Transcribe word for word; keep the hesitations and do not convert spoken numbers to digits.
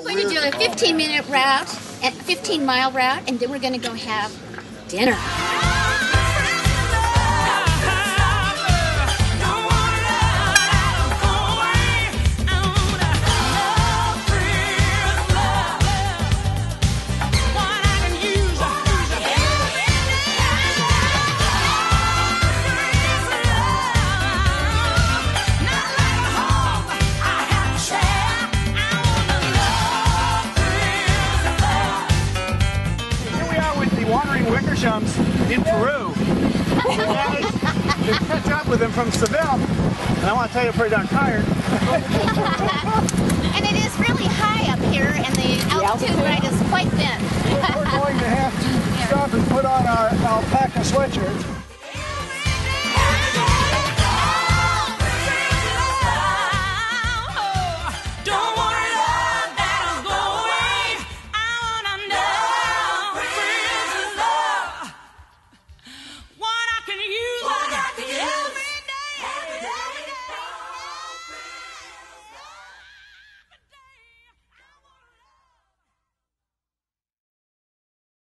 We're going to do a fifteen minute route, a fifteen mile route, and then we're going to go have dinner. Wandering Wickershams in Peru. We managed to catch up with them from Seville, and I want to tell you, I'm pretty darn tired. And it is really high up here, and the altitude rate is quite thin. We're going to have to stop and put on our alpaca sweatshirts.